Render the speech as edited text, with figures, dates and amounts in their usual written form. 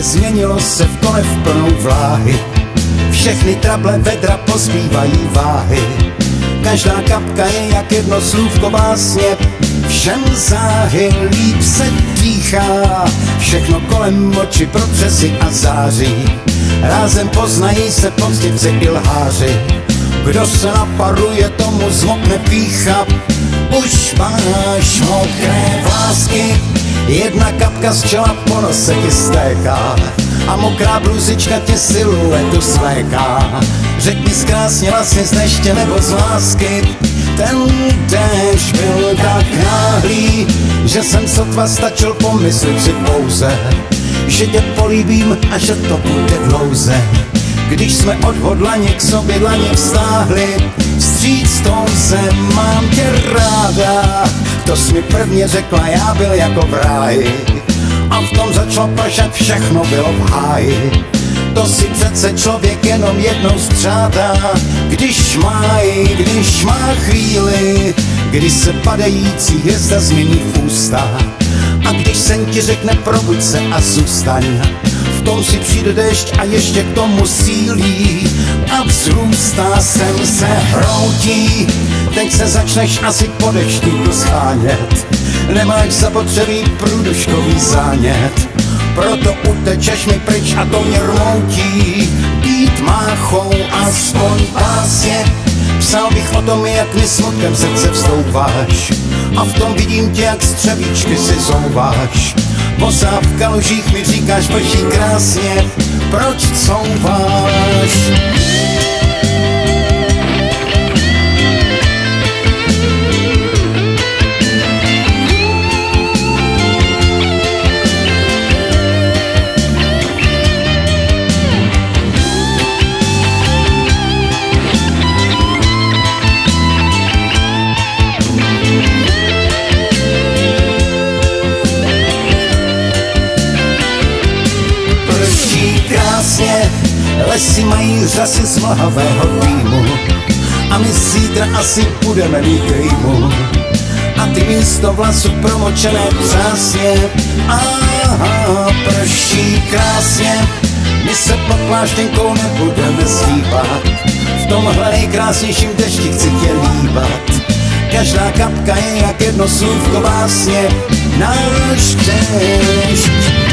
změnilo se v kole v plnou vláhy. Všechny trable vedra pozbývají váhy. Každá kapka je jak jedno slůvko básně. Všem záhy líp se dýchá. Všechno kolem oči protřesy a září. Rázem poznají se poctivci i lháři. Kdo se naparuje, tomu zmokne pýcha. Už máš mokré vlásky, jedna kapka z čela po nose ti stéká a mokrá bluzička tě siluetu svléká. Řekni zkrásnila jsi z deště nebo z lásky. Ten déšť byl tak náhlý, že jsem sotva stačil pomyslit si pouze, že tě políbím a že to bude dlouze. Když jsme odhodlaně k sobě dlaně vztáhli, vstříc tou zem, mám tě ráda. To jsi mi prvně řekla, já byl jako v ráji. A v tom začalo pršet, všechno bylo v háji. To si přece člověk jenom jednou střádá. Když má chvíli, kdy se padající hvězda změní v ústa. A když sen ti řekne probuď se a zůstaň, v tom si přijde déšť a ještě k tomu sílí. A vzrůstá sem se hroutí, teď se začneš asi po deštíku schánět. Nemáš zapotřebí průduškový zánět, proto utečeš mi pryč a to mě rmoutí. Být máchou aspoň pásně, psal bych o tom, jak mi smutkem srdce vstouváš. A v tom vidím tě, jak střevíčky si zouváš. Bosá v kalužích mi říkáš, prší krásně, proč couváš? Lesy mají řasy z mlhavého dýmu a my zítra asi budeme mít rýmu. A ty místo vlasu promočené přásně, aha, prší krásně. My se pod pláštěnkou nebudeme zhýbat, v tomhle nejkrásnějším dešti chci tě líbat. Každá kapka je jak jedno slůvko básně, náš déšť.